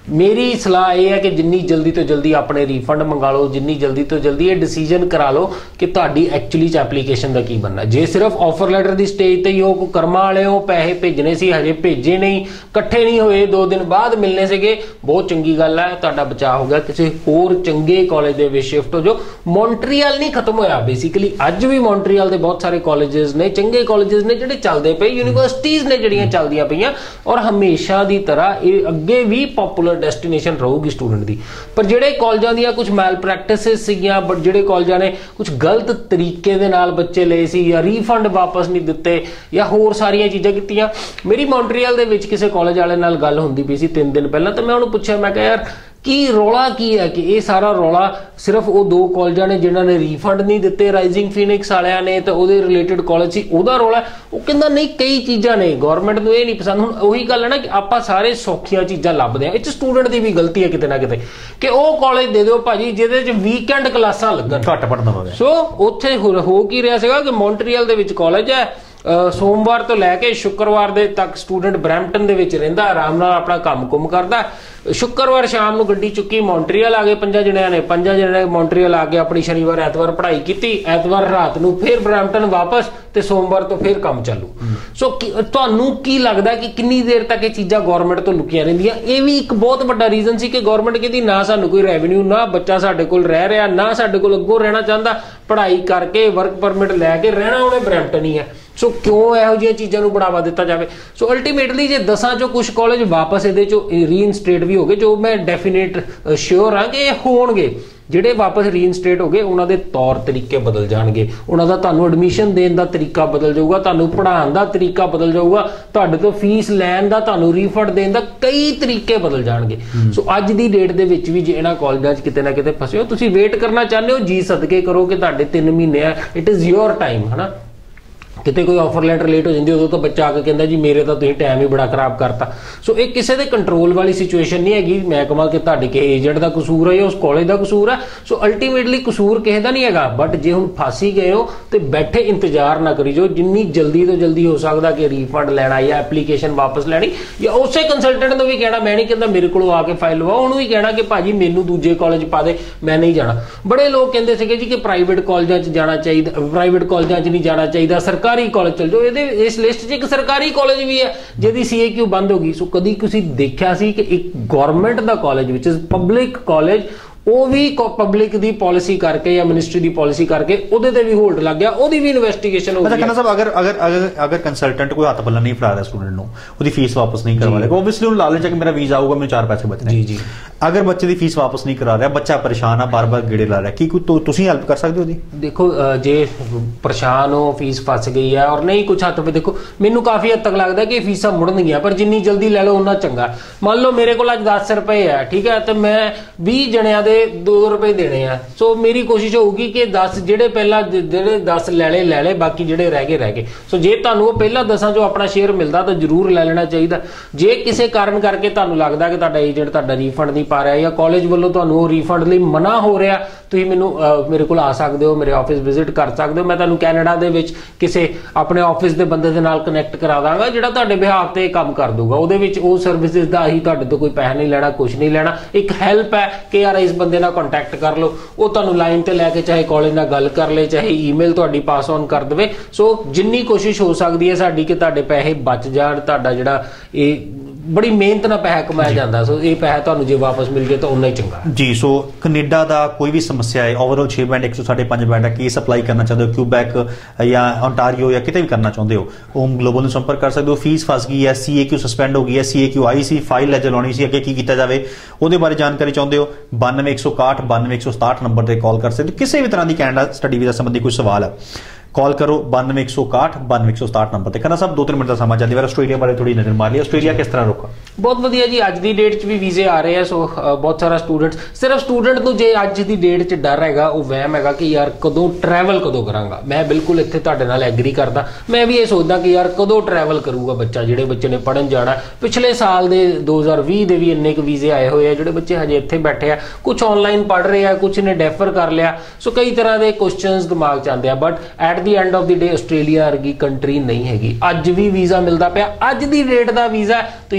मेरी सलाह ये है कि जिन्नी जल्दी तो जल्दी अपने रीफंड मंगा लो, जिन्नी जल्दी तो जल्दी ये डिसीजन करा लो कि तुहाडी एक्चुअली च एप्लीकेशन का की बनना। जे सिर्फ ऑफर लैटर की स्टेज ते ही हो, कोई कर्मा वाले हो, पैसे भेजने सी हजे भेजे नहीं, इकट्ठे नहीं होए, दो दिन बाद मिलने से, बहुत चंगी गल है, तुहाडा बचाव हो गया। किसी होर चंगे कॉलेज दे विच शिफ्ट हो जाओ। मॉन्ट्रियल नहीं खत्म होया, बेसिकली अज भी मॉन्ट्रियल दे बहुत सारे कॉलेजेस ने, चंगे कॉलेजेस ने जिहड़े चलदे पे, यूनीवर्सिटीज़ ने जिहड़ियां चलदियां पईयां, और हमेशा दी तरह ये अगे भी पॉपुलर डेस्टिनेशन रहूगी स्टूडेंट दी। पर जिहड़े कॉलेजां दी कुछ मैल प्रैक्टिसिस सीगियां, बट जिहड़े कॉलेजां ने कुछ गलत तरीके दे नाल बच्चे लए सी, या रीफंड वापस नहीं दिते, या होर सारियां चीज़ां कीतियां। मेरी मॉन्ट्रियल दे विच किसी कॉलेज वाले नाल गल हुंदी पई सी तीन दिन पहलां, तो मैं उहनूं पुछिआ, मैं कहा यार की रौला की है कि ये सारा रौला सिर्फ वो दो कॉलेजां ने जिन्हां ने रीफंड नहीं दिते, राइजिंग फीनिक्स वालियां ने, तो उहदे रिलेटेड कॉलेज सी उहदा रौला। वो कहंदा नहीं, कई चीज़ां ने, गौरमेंट नूं ये नहीं पसंद। हुण उही गल है ना कि आपां सारे सौखियां चीज़ां लभदे आ, इह स्टूडेंट की भी गलती है किते ना किते कि वो कॉलेज दे दिओ भाजी जिहदे च वीकेंड क्लासां लगन, घट पढ़ना होवे। सो उत्थे हो की रिहा सीगा कि मॉन्ट्रियल दे विच कॉलेज है, सोमवार तो लैके शुक्रवार दे तक स्टूडेंट ब्रैम्पटन दे विच रहिंदा, आराम नाल अपना काम कुम करदा। शुक्रवार शाम नूं गड्डी चुकी, मॉन्ट्रियल आ गए पंजा जणियां ने, पंजा जणियां ने मॉन्ट्रियल आ के अपनी शनिवार ऐतवार पढ़ाई की, ऐतवार रात नूं फिर ब्रैम्पटन वापस, ते सोमवार तो फिर काम चालू। सो तुहानूं की लगदा कि किन्नी देर तक ये चीज़ां गौरमेंट तो लुकियां रहिंदियां? ये भी एक बहुत वड्डा रीजन सी कि गौरमेंट कहती ना सानूं कोई रेवन्यू, ना बच्चा साडे कोल रह रहा, ना साडे कोल अग्गों रहना चाहता, पढ़ाई करके वर्क परमिट लैके रहना उन्हें ब्रैम्पटन ही है। सो क्यों ਇਹੋ ਜਿਹੀਆਂ ਚੀਜ਼ਾਂ ਨੂੰ बढ़ावा दिता जाए? सो अल्टीमेटली जे दसां चो कुछ कॉलेज वापस ਇਹਦੇ ਚੋਂ ਰੀਇਨਸਟੇਟ भी हो गए, जो मैं डेफिनेट श्योर हाँ कि ਇਹ ਹੋਣਗੇ, ਜਿਹੜੇ ਵਾਪਸ ਰੀਇਨਸਟੇਟ ਹੋ ਗਏ ਉਹਨਾਂ ਦੇ ਤੌਰ ਤਰੀਕੇ ਬਦਲ ਜਾਣਗੇ, ਉਹਨਾਂ ਦਾ ਤੁਹਾਨੂੰ ਐਡਮਿਸ਼ਨ ਦੇਣ ਦਾ ਤਰੀਕਾ ਬਦਲ ਜਾਊਗਾ, ਤੁਹਾਨੂੰ ਪੜ੍ਹਾਉਣ ਦਾ ਤਰੀਕਾ ਬਦਲ ਜਾਊਗਾ, ਤੁਹਾਡੇ ਤੋਂ ਫੀਸ ਲੈਣ ਦਾ, ਤੁਹਾਨੂੰ ਰੀਫੰਡ ਦੇਣ ਦਾ ਕਈ ਤਰੀਕੇ ਬਦਲ ਜਾਣਗੇ। ਸੋ ਅੱਜ ਦੀ ਡੇਟ ਦੇ ਵਿੱਚ ਵੀ ਜੇ ਇਹਨਾਂ ਕਾਲਜਾਂ 'ਚ ਕਿਤੇ ਨਾ ਕਿਤੇ ਫਸੇ ਹੋ, ਤੁਸੀਂ ਵੇਟ ਕਰਨਾ ਚਾਹੁੰਦੇ ਹੋ, ਜੀ ਸਦਕੇ ਕਰੋ ਕਿ ਤੁਹਾਡੇ ਤਿੰਨ ਮਹੀਨੇ ਆ, ਇਟ ਇਜ਼ योर टाइम, है ना। किते कोई ऑफर लैटर लेट हो जाती उदों तो बच्चा आके कहता जी मेरे तो तुसीं टाइम ही बड़ा खराब करता। सो एक किसी के कंट्रोल वाली सिचुएशन नहीं हैगी, मैं कमां कि तुहाडे किसी एजेंट का कसूर है या उस कॉलेज का कसूर है। सो अल्टीमेटली कसूर किसी का नहीं हैगा, बट जे हुण फस ही गए हो तो बैठे इंतजार ना करी जो, जिन्नी जल्दी तो जल्दी हो सकता कि रीफंड लेना या एप्लीकेशन वापस लैनी, या उस कंसलटेंट को भी कहना, मैं नहीं कहता मेरे को आके फाइल लवा, उन्होंने भी कहना कि भाजी मैनू दूजे कॉलेज पा दे, मैं नहीं जाना। बड़े लोग कहते थे जी कि प्राइवेट कॉलेजों च जाना चाहिए, प्राइवेट कॉलेजों च नहीं जाना चाहिए, सरकारी कॉलेज चल जाओ। इस लिस्ट च एक सरकारी कॉलेज भी है जिहदी सी ए क्यू बंद होगी। सो कदी तुसीं देखिया सी कि एक गवर्नमेंट दा कॉलेज विच इज पब्लिक कॉलेज वो भी पब्लिक दी पॉलिसी करके या मिनिस्ट्री दी पॉलिसी करके ਉਹਦੇ ਤੇ ਵੀ ਹੋਲਡ ਲੱਗ ਗਿਆ, ਉਹਦੀ ਵੀ ਇਨਵੈਸਟੀਗੇਸ਼ਨ ਹੋ ਗਈ। ਅੱਛਾ ਕਹਿੰਦਾ ਸਾਹਿਬ ਅਗਰ ਅਗਰ ਅਗਰ ਅਗਰ ਕੰਸਲਟੈਂਟ ਕੋਈ ਹੱਥ ਪੱਲਾ ਨਹੀਂ ਫੜਾ ਰਿਹਾ ਸਟੂਡੈਂਟ ਨੂੰ, ਉਹਦੀ ਫੀਸ ਵਾਪਸ ਨਹੀਂ ਕਰਵਾ ਰਿਹਾ, ਓਬਵੀਅਸਲੀ ਉਹਨੂੰ ਲਾਲਚ ਹੈ ਕਿ ਮੇਰਾ ਵੀਜ਼ਾ ਆਊਗਾ, ਮੈਨੂੰ ਚਾਰ ਪੈਸੇ ਬਚਣੇ। ਜੀ ਜੀ ਅਗਰ ਬੱਚੇ ਦੀ ਫੀਸ ਵਾਪਸ ਨਹੀਂ ਕਰਾ ਰਿਹਾ, ਬੱਚਾ ਪਰੇਸ਼ਾਨ ਆ, ਬਾਰ-ਬਾਰ ਗੇੜੇ ਲਾ ਰਿਹਾ, ਕੀ ਕੋਈ ਤੁਸੀਂ ਹੈਲਪ ਕਰ ਸਕਦੇ ਹੋ ਉਹਦੀ? ਦੇਖੋ ਜੇ ਪਰੇਸ਼ਾਨ ਹੋ, ਫੀਸ ਫਸ ਗਈ ਹੈ ਔਰ ਨਹੀਂ ਕੁਝ ਹੱਥ 'ਤੇ, ਦੇਖੋ ਮੈਨੂੰ ਕਾਫੀ ਹੱਦ ਤੱਕ ਲੱਗਦਾ ਕਿ ਫੀਸਾਂ ਮੁੜਨਗੀਆਂ, ਪਰ ਜਿੰਨੀ ਜਲਦੀ ਲੈ ਲਓ ਉਨਾ ਚੰਗਾ। ਮੰਨ ਲਓ ਮੇਰੇ ਕੋਲ ਅੱਜ ਦਸ ਰੁਪਏ ਹੈ, ਠੀਕ ਹੈ, ਤੇ ਮੈਂ ਵੀਹ ਜਣਿਆਂ ਦੇ ਦੋ ਰੁਪਏ देने हैं। सो मेरी कोशिश होगी कि दस जेडे पहला जेडे दस लै ले लै ले, बाकी जेडे रह गए रह गए। सो जे तुहानूं पहला दसां चों अपना शेयर मिलता तो जरूर लै लेना चाहिए। जे किसी कारण करके तुहानूं लगदा कि तुहाडा एजेंट तुहाडा रीफंड नहीं पा रहा या कॉलेज वालों तुहानूं वो रीफंड लई मना हो रहा, तुसीं मैनूं मेरे कोल आ सकदे हो, मेरे ऑफिस विजिट कर सकदे हो, मैं तुहानूं कैनेडा दे विच किसी अपने ऑफिस के बंदे दे नाल कनैक्ट करा दांगा जिहड़ा तुहाडे बिहाफ ते काम कर दूगा। उहदे विच वो सर्विसिज दा ही तुहाडे तो कोई पैसा नहीं लेना, कुछ नहीं लेना, एक हैल्प है कि यार इस बंदे नाल कॉन्टैक्ट कर लो, वो तुहानूं लाइन ते लैके चाहे कॉलेज नाल गल कर ले, चाहे ईमेल तुहाडी पास ऑन कर देवे। सो जिन्नी कोशिश हो सकती है साडी कि तुहाडे पैसे बच जाण, तुहाडा जिहड़ा ये बड़ी मेहनत नाल पैसा कमाया जाता, सो ये पैसा तुहानूं जे वापस मिल जाए तो उन्ना ही चंगा जी। सो कनेडा दा कोई भी समस्या है, ओवरऑल छे बैंड एक सौ साढ़े पांच बैंड है, केस अप्लाई करना चाहते हो क्यूबैक या ओंटारियो या किते भी करना चाहते हो, ओम ग्लोबल नूं संपर्क कर सकते हो। फीस फस गई है, सी ए क्यू सस्पेंड हो गई है, C A Q I C file लैज लाउणी सी, अगे की कीता जावे ਉਹਦੇ ਬਾਰੇ ਜਾਣਕਾਰੀ ਚਾਹੁੰਦੇ ਹੋ, बानवे एक सौ इकसठ बानवे एक सौ सताहठ नंबर ਤੇ ਕਾਲ ਕਰ ਸਕਦੇ ਹੋ। ਕਿਸੇ ਵੀ ਤਰ੍ਹਾਂ ਦੀ ਕੈਨੇਡਾ ਸਟੱਡੀ ਵੀਜ਼ਾ ਸੰਬੰਧੀ ਕੋਈ ਸਵਾਲ ਹੈ, कॉल करो बानवे एक सौ इकसठ बानवे एक सौ सताहठ नंबर ਤੇ। ਕਹਿੰਦਾ ਸਾਹਿਬ ਦੋ ਤਿੰਨ ਮਿੰਟ ਦਾ ਸਮਾਂ ਜਾਂਦੀ ਵਾਰ ਆਸਟ੍ਰੇਲੀਆ ਬਾਰੇ ਥੋੜੀ ਨਜ਼ਰ ਮਾਰ ਲਈ, ਆਸਟ੍ਰੇਲੀਆ ਕਿਸ ਤਰ੍ਹਾਂ ਰੋਕਾ? ਬਹੁਤ ਵਧੀਆ ਜੀ, ਅੱਜ ਦੀ ਡੇਟ 'ਚ ਵੀ ਵੀਜ਼ੇ ਆ ਰਹੇ ਆ। ਸੋ ਬਹੁਤ ਸਾਰਾ ਸਟੂਡੈਂਟਸ, ਸਿਰਫ ਸਟੂਡੈਂਟ ਨੂੰ ਜੇ ਅੱਜ ਦੀ ਡੇਟ 'ਚ ਡਰ ਹੈਗਾ, ਉਹ ਵਹਿਮ ਹੈਗਾ ਕਿ ਯਾਰ ਕਦੋਂ ਟਰੈਵਲ ਕਦੋਂ ਕਰਾਂਗਾ। ਮੈਂ ਬਿਲਕੁਲ ਇੱਥੇ ਤੁਹਾਡੇ ਨਾਲ ਐਗਰੀ ਕਰਦਾ, ਮੈਂ ਵੀ ਇਹ ਸੋਚਦਾ ਕਿ ਯਾਰ ਕਦੋਂ ਟਰੈਵਲ ਕਰੂਗਾ ਬੱਚਾ, ਜਿਹੜੇ ਬੱਚੇ ਨੇ ਪੜ੍ਹਨ ਜਾਣਾ। ਪਿਛਲੇ ਸਾਲ ਦੇ ਦੋ ਹਜ਼ਾਰ ਵੀਹ ਦੇ ਵੀ ਇੰਨੇ ਕੁ ਵੀਜ਼ੇ ਆਏ ਹੋਏ ਆ, ਜਿਹੜੇ ਬੱਚੇ ਹਜੇ ਇੱਥੇ ਬੈਠੇ ਆ, ਕੁਝ ਆਨਲਾਈਨ ਪੜ੍ਹ ਰਹੇ ਆ, ਕੁਝ ਨੇ ਡੈਫਰ ਕਰ ਲਿਆ। ਸੋ ਕਈ ਤਰ੍ਹਾਂ ਦੇ ਕੁਐਸਚਨਸ ਦਿਮਾਗ 'ਚ ਆਉਂਦੇ ਆ, but at the end of the day Australia ਵਰਗੀ ਕੰਟਰੀ ਨਹੀਂ ਹੈਗੀ। ਅੱਜ ਵੀ ਵੀਜ਼ਾ ਮਿਲਦਾ ਪਿਆ, ਅੱਜ ਦੀ ਡੇਟ ਦਾ ਵੀਜ਼ਾ ਤੁਸੀਂ ਮੇਰੇ ਆਫਿਸ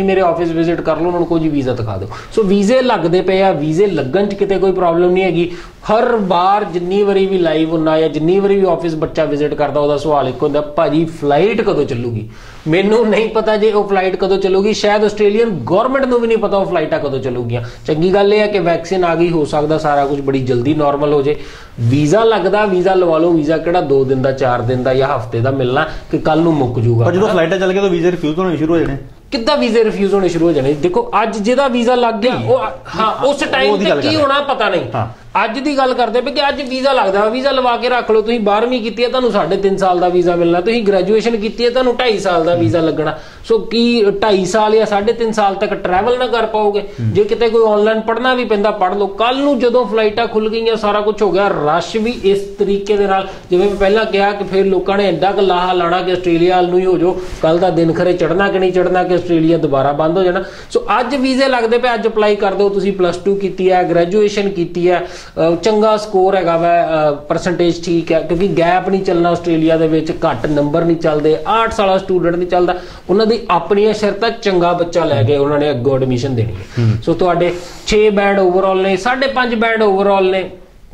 ਆਫਿਸ ਵਿਜ਼ਿਟ ਕਰ ਲਓ, ਉਹਨਾਂ ਨੂੰ ਕੋਈ ਜੀ ਵੀਜ਼ਾ ਦਿਖਾ ਦਿਓ। ਸੋ ਵੀਜ਼ੇ ਲੱਗਦੇ ਪਏ ਆ, ਵੀਜ਼ੇ ਲੱਗਣ 'ਚ ਕਿਤੇ ਕੋਈ ਪ੍ਰੋਬਲਮ ਨਹੀਂ ਹੈਗੀ। ਹਰ ਵਾਰ ਜਿੰਨੀ ਵਾਰੀ ਵੀ ਲਾਈਵ ਹੁੰਦਾ ਜਾਂ ਜਿੰਨੀ ਵਾਰੀ ਵੀ ਆਫਿਸ ਬੱਚਾ ਵਿਜ਼ਿਟ ਕਰਦਾ, ਉਹਦਾ ਸਵਾਲ ਇੱਕ ਹੁੰਦਾ, ਭਾਜੀ ਫਲਾਈਟ ਕਦੋਂ ਚੱਲੂਗੀ? ਮੈਨੂੰ ਨਹੀਂ ਪਤਾ ਜੇ ਉਹ ਫਲਾਈਟ ਕਦੋਂ ਚੱਲੂਗੀ, ਸ਼ਾਇਦ ਆਸਟ੍ਰੇਲੀਅਨ ਗਵਰਨਮੈਂਟ ਨੂੰ ਵੀ ਨਹੀਂ ਪਤਾ ਉਹ ਫਲਾਈਟਾਂ ਕਦੋਂ ਚੱਲੂਗੀਆਂ। ਚੰਗੀ ਗੱਲ ਇਹ ਹੈ ਕਿ ਵੈਕਸੀਨ ਆ ਗਈ, ਹੋ ਸਕਦਾ ਸਾਰਾ ਕੁਝ ਬੜੀ ਜਲਦੀ ਨਾਰਮਲ ਹੋ ਜੇ। ਵੀਜ਼ਾ ਲੱਗਦਾ, ਵੀਜ਼ਾ ਲਵਾ ਲਓ। ਵੀਜ਼ਾ ਕਿਹੜਾ ਦੋ ਦਿਨ ਦਾ, ਚਾਰ ਦਿਨ ਦਾ ਜਾਂ ਹਫ਼ਤੇ ਦਾ ਮਿਲਣਾ ਕਿ ਕੱਲ ਨੂੰ ਮੁੱਕ ਜੂਗਾ। ਪਰ ਜਦੋਂ ਫਲਾਈਟਾਂ ਚੱਲ ਗਈਆਂ ਤਾਂ ਵੀਜ਼ੇ ਰਿਫਿਊਜ਼ ਹੋਣੇ ਸ਼ੁਰੂ ਹੋ ਜਾਣੇ। ਕਿੱਦਾਂ ਵੀਜ਼ੇ ਰਿਫਿਊਜ਼ ਹੋਣੇ ਸ਼ੁਰੂ ਹੋ ਜਾਣੇ? ਦੇਖੋ ਅੱਜ ਜਿਹਦਾ ਵੀਜ਼ਾ ਲੱਗ ਗਿਆ ਉਹ ਹਾਂ ਉਸ ਟਾਈਮ ਤੇ ਕੀ ਹੋਣਾ ਪਤਾ ਨਹੀਂ। ਅੱਜ ਦੀ ਗੱਲ ਕਰਦੇ ਪਏ ਕਿ ਅੱਜ ਵੀਜ਼ਾ ਲੱਗਦਾ, ਵੀਜ਼ਾ ਲਵਾ ਕੇ ਰੱਖ ਲਓ। ਤੁਸੀਂ ਬਾਰਵੀਂ ਕੀਤੀ ਹੈ, ਤੁਹਾਨੂੰ ਸਾਢੇ ਤਿੰਨ ਸਾਲ ਦਾ ਵੀਜ਼ਾ ਮਿਲਣਾ। ਤੁਸੀਂ ਗ੍ਰੈਜੂਏਸ਼ਨ ਕੀਤੀ ਹੈ, ਤੁਹਾਨੂੰ ਢਾਈ ਸਾਲ ਦਾ ਵੀਜ਼ਾ ਲੱਗਣਾ। ਸੋ ਕੀ ਢਾਈ ਸਾਲ ਜਾਂ ਸਾਢੇ ਤਿੰਨ ਸਾਲ ਤੱਕ ਟਰੈਵਲ ਨਾ ਕਰ ਪਾਓਗੇ? ਜੇ ਕਿਤੇ ਕੋਈ ਆਨਲਾਈਨ ਪੜ੍ਹਨਾ ਵੀ ਪੈਂਦਾ ਪੜ੍ਹ ਲਓ। ਕੱਲ ਨੂੰ ਜਦੋਂ ਫਲਾਈਟਾਂ ਖੁੱਲ ਗਈਆਂ, ਸਾਰਾ ਕੁਝ ਹੋ ਗਿਆ, ਰਸ਼ ਵੀ ਇਸ ਤਰੀਕੇ ਦੇ ਨਾਲ, ਜਿਵੇਂ ਮੈਂ ਪਹਿਲਾਂ ਕਿਹਾ ਕਿ ਫਿਰ ਲੋਕਾਂ ਨੇ ਐਡਾ ਕੁ ਲਾਹਾ ਲਾਣਾ ਕਿ ਆਸਟ੍ਰੇਲੀਆ ਵੱਲ ਨੂੰ ਹੀ ਹੋ ਜਾਓ, ਕੱਲ ਦਾ ਦਿਨ ਖਰੇ ਚੜ੍ਹਨਾ ਕਿ ਨਹੀਂ ਚੜ੍ਹਨਾ, ਕਿ ਆਸਟ੍ਰੇਲੀਆ ਦੁਬਾਰਾ ਬੰਦ ਹੋ ਜਾਣਾ। ਸੋ ਅੱਜ ਵੀਜ਼ੇ ਲੱਗਦੇ ਪਏ, ਅੱਜ ਅਪਲਾਈ ਕਰ ਦਿਓ। ਤੁਸੀਂ ਪਲੱਸ ਟੂ ਕੀਤੀ ਹੈ, ਗ੍ਰੈਜੂਏਸ਼ਨ ਕੀਤੀ ਹੈ, ਚੰਗਾ ਸਕੋਰ ਹੈਗਾ ਵਾ, ਪਰਸੈਂਟੇਜ ਠੀਕ ਹੈ, ਕਿਉਂਕਿ ਗੈਪ ਨਹੀਂ ਚੱਲਣਾ ਆਸਟ੍ਰੇਲੀਆ ਦੇ ਵਿੱਚ, ਘੱਟ ਨੰਬਰ ਨਹੀਂ ਚੱਲਦੇ, ਆਰਟਸ ਵਾਲਾ ਸਟੂਡੈਂਟ ਨਹੀਂ ਚੱਲਦਾ। ਉਹਨਾਂ ਦੀ ਆਪਣੀਆਂ ਸ਼ਰਤਾਂ, ਚੰਗਾ ਬੱਚਾ ਲੈ ਕੇ ਉਹਨਾਂ ਨੇ ਅੱਗੋਂ ਐਡਮਿਸ਼ਨ ਦੇਣੀ ਹੈ। ਸੋ ਤੁਹਾਡੇ ਛੇ ਬੈਂਡ ਓਵਰਆਲ ਨੇ, ਸਾਢੇ ਪੰਜ ਬੈਂਡ ਓਵਰਆਲ ਨੇ।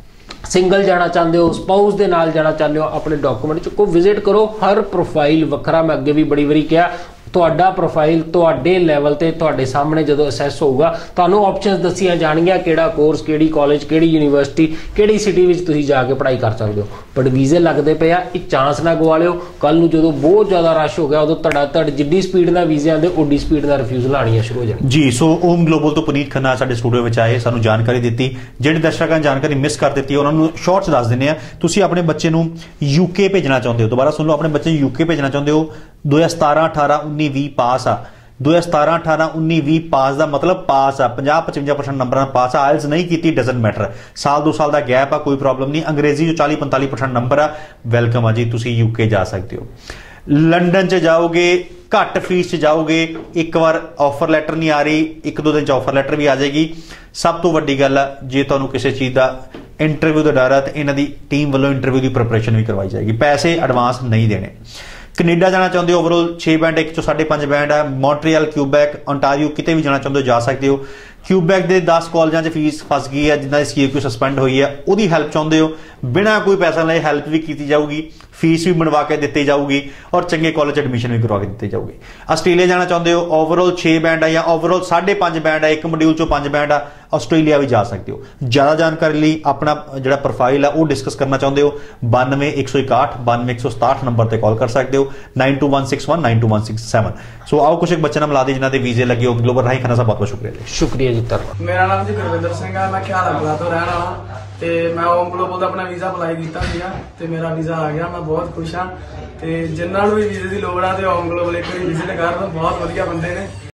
ਸਿੰਗਲ ਜਾਣਾ ਚਾਹੁੰਦੇ ਹੋ, ਸਪਾਊਸ ਦੇ ਨਾਲ ਜਾਣਾ ਚਾਹੁੰਦੇ ਹੋ, ਆਪਣੇ ਡਾਕੂਮੈਂਟ ਚੁੱਕੋ, ਵਿਜ਼ਿਟ ਕਰੋ। ਹਰ ਪ੍ਰੋਫਾਈਲ ਵੱਖਰਾ, ਮੈਂ ਅੱਗੇ ਵੀ ਬੜੀ ਵਾਰੀ ਕਿਹਾ, ਤੁਹਾਡਾ ਪ੍ਰੋਫਾਈਲ ਤੁਹਾਡੇ ਲੈਵਲ ਤੇ ਤੁਹਾਡੇ ਸਾਹਮਣੇ ਜਦੋਂ ਅਸੈਸ ਹੋਊਗਾ, ਤੁਹਾਨੂੰ ਆਪਸ਼ਨਸ ਦੱਸੀਆਂ ਜਾਣਗੀਆਂ, ਕਿਹੜਾ ਕੋਰਸ, ਕਿਹੜੀ ਕਾਲਜ, ਕਿਹੜੀ ਯੂਨੀਵਰਸਿਟੀ, ਕਿਹੜੀ ਸਿਟੀ ਵਿੱਚ ਤੁਸੀਂ ਜਾ ਕੇ ਪੜ੍ਹਾਈ ਕਰ ਸਕਦੇ ਹੋ। ਬਟ ਵੀਜ਼ੇ ਲੱਗਦੇ ਪਏ ਆ, ਇਹ ਚਾਂਸ ਨਾ ਗਵਾ ਲਿਓ। ਕੱਲ ਨੂੰ ਜਦੋਂ ਬਹੁਤ ਜ਼ਿਆਦਾ ਰਸ਼ ਹੋ ਗਿਆ, ਉਦੋਂ ਧੜਾ ਧੜ ਜਿੱਡੀ ਸਪੀਡ ਨਾਲ ਵੀਜ਼ੇ ਆਉਂਦੇ, ਓਡੀ ਸਪੀਡ ਨਾਲ ਰਿਫਿਊਜ਼ਲ ਆਉਣੀਆਂ ਸ਼ੁਰੂ ਹੋ ਜਾਣਗੀਆਂ ਜੀ। ਸੋ ਓਮ ਗਲੋਬਲ ਤੋਂ ਪੁਨੀਤ ਖੰਨਾ ਸਾਡੇ ਸਟੂਡੀਓ ਵਿੱਚ ਆਏ, ਸਾਨੂੰ ਜਾਣਕਾਰੀ ਦਿੱਤੀ। ਜਿਹੜੇ ਦਰਸ਼ਕਾਂ ਨੇ ਜਾਣਕਾਰੀ ਮਿਸ ਕਰ ਦਿੱਤੀ, ਉਹਨਾਂ ਨੂੰ ਸ਼ਾਰਟਸ ਦੱਸ ਦਿੰਦੇ ਆ। ਤੁਸੀਂ ਆਪਣੇ ਬੱਚੇ ਨੂੰ ਯੂਕੇ ਭੇਜਣਾ ਚਾਹੁੰਦੇ ਹੋ, ਦੁਬਾਰਾ ਸੁਣ ਲਓ, ਆਪਣੇ ਬੱਚੇ ਨੂੰ ਯੂਕੇ ਭੇਜਣਾ ਚਾਹੁੰਦੇ ਹੋ, ਦੋ ਹਜ਼ਾਰ ਸਤਾਰਾਂ ਅਠਾਰਾਂ ਉੱਨੀ ਵੀਹ ਪਾਸ ਆ, ਦੋ ਹਜ਼ਾਰ ਸਤਾਰਾਂ ਅਠਾਰਾਂ ਉੱਨੀ ਵੀਹ ਪਾਸ ਦਾ ਮਤਲਬ ਪਾਸ ਆ, ਪੰਜਾਹ ਪਚਵੰਜਾ ਪਰਸੈਂਟ ਨੰਬਰਾਂ ਨਾਲ ਪਾਸ ਆ। ਆਇਲਸ ਨਹੀਂ ਕੀਤੀ, ਡਜ਼ਨਟ ਮੈਟਰ, ਸਾਲ ਦੋ ਸਾਲ ਦਾ ਗੈਪ ਆ, ਕੋਈ ਪ੍ਰੋਬਲਮ ਨਹੀਂ। ਅੰਗਰੇਜ਼ੀ ਜੋ ਚਾਲੀ ਪੰਤਾਲੀ ਪਰਸੈਂਟ ਨੰਬਰ ਆ, ਵੈਲਕਮ ਆ ਜੀ, ਤੁਸੀਂ ਯੂਕੇ ਜਾ ਸਕਦੇ ਹੋ। ਲੰਡਨ 'ਚ ਜਾਓਗੇ, ਘੱਟ ਫੀਸ 'ਚ ਜਾਓਗੇ, ਇੱਕ ਵਾਰ ਆਫਰ ਲੈਟਰ ਨਹੀਂ ਆ ਰਹੀ, ਇੱਕ ਦੋ ਦਿਨ 'ਚ ਆਫਰ ਲੈਟਰ ਵੀ ਆ ਜਾਏਗੀ। ਸਭ ਤੋਂ ਵੱਡੀ ਗੱਲ ਆ, ਜੇ ਤੁਹਾਨੂੰ ਕਿਸੇ ਚੀਜ਼ ਦਾ ਇੰਟਰਵਿਊ ਦਾ ਡਰ ਆ ਤਾਂ ਇਹਨਾਂ ਦੀ ਟੀਮ ਵੱਲੋਂ ਇੰਟਰਵਿਊ ਦੀ ਪ੍ਰੈਪਰੇਸ਼ਨ ਵੀ ਕਰਵਾਈ ਜਾਏਗੀ, ਪੈਸੇ ਐਡਵਾਂਸ ਨਹੀਂ ਦੇਣੇ। ਕੈਨੇਡਾ ਜਾਣਾ ਚਾਹੁੰਦੇ ਹੋ, ਓਵਰਆਲ ਛੇ ਬੈਂਡ, ਇੱਕ ਚੋਂ ਸਾਢੇ ਪੰਜ ਬੈਂਡ ਹੈ। ਮੌਂਟਰੀਅਲ, ਕਿਊਬੈਕ, ਓਨਟਾਰੀਓ, ਕਿਤੇ ਵੀ ਜਾਣਾ ਚਾਹੁੰਦੇ ਹੋ ਜਾ ਸਕਦੇ ਹੋ। ਕਿਊਬੈਕ ਦੇ ਦਸ ਕਾਲਜਾਂ 'ਚ ਫੀਸ ਫਸ ਗਈ ਹੈ, ਜਿਨ੍ਹਾਂ ਦੀ ਸੀਏਕਿਊ ਸਸਪੈਂਡ ਹੋਈ ਹੈ, ਉਹਦੀ ਹੈਲਪ ਚਾਹੁੰਦੇ ਹੋ, ਬਿਨਾਂ ਕੋਈ ਪੈਸਾ ਲਏ ਹੈਲਪ ਵੀ ਕੀਤੀ ਜਾਊਗੀ, ਫੀਸ ਵੀ ਬਣਵਾ ਕੇ ਦਿੱਤੀ ਜਾਊਗੀ, ਔਰ ਚੰਗੇ ਕਾਲਜ ਐਡਮਿਸ਼ਨ ਵੀ ਕਰਵਾ ਕੇ ਦਿੱਤੀ ਜਾਊਗੀ। ਆਸਟ੍ਰੇਲੀਆ ਜਾਣਾ ਚਾਹੁੰਦੇ ਹੋ, ਓਵਰਆਲ ਛੇ ਬੈਂਡ ਹੈ ਜਾਂ ਓਵਰਆਲ ਸਾਢੇ ਪੰਜ ਬੈਂਡ ਹੈ, ਇੱਕ ਮੋਡਿਊਲ 'ਚੋਂ ਪੰਜ ਬੈਂਡ ਆ, ਆਸਟ੍ਰੇਲੀਆ ਵੀ ਜਾ ਸਕਦੇ ਹੋ। ਜ਼ਿਆਦਾ ਜਾਣਕਾਰੀ ਲਈ ਆਪਣਾ ਜਿਹੜਾ ਪ੍ਰੋਫਾਈਲ ਆ ਉਹ ਡਿਸਕਸ ਕਰਨਾ ਚਾਹੁੰਦੇ ਹੋ, ਬਾਨਵੇਂ ਇੱਕ ਸੌ ਇਕਾਹਠ ਬਾਨਵੇਂ ਇੱਕ ਸੌ ਸਤਾਹਠ ਨੰਬਰ ਤੇ ਕਾਲ ਕਰ ਸਕਦੇ ਹੋ, nine two one six one nine two one six seven. So ਆਓ ਕੁਝ ਇੱਕ ਬੱਚੇ ਨਾਲ ਮਿਲਾ ਦੇ ਜਿਨ੍ਹਾਂ ਦੇ ਵੀਜ਼ੇ ਲੱਗੇ ਹੋ ਗਲੋਬਲ ਰਾਹੀਂ। ਖੰਨਾ ਸਾਹਿਬ ਬਹੁਤ ਬਹੁਤ ਸ਼ੁਕਰੀਆ ਜੀ। ਸ਼ੁਕਰੀਆ ਜੀ। ਧੰਨਵਾਦ। ਮੇਰਾ ਨਾਮ ਜੀ ਗੁਰਵਿੰਦਰ ਸਿੰਘ ਆ, ਮੈਂ ਖਿਆਲਾ ਕਲਾਂ ਤੋਂ ਰਹਿਣ ਵਾਲਾ ਤੇ ਮੈਂ ਓਮ ਗਲੋਬਲ ਦਾ ਆਪਣਾ ਵੀਜ਼ਾ ਅਪਲਾਈ ਕੀਤਾ ਸੀਗਾ ਤੇ ਮੇਰਾ ਵੀਜ਼ਾ ਆ ਗਿਆ, ਮੈਂ ਬਹੁਤ ਖੁਸ਼ ਹਾਂ। ਤੇ ਜਿਨ੍ਹਾਂ ਨੂੰ ਵੀ ਵੀਜ਼ੇ ਦੀ ਲੋੜ ਆ ਤੇ ਓਮ ਗਲੋਬਲ ਇੱਕ ਵਾਰੀ ਵਿਜ਼ਿਟ ਕਰਨ, ਬਹੁਤ ਵਧੀਆ ਬੰਦੇ ਨੇ।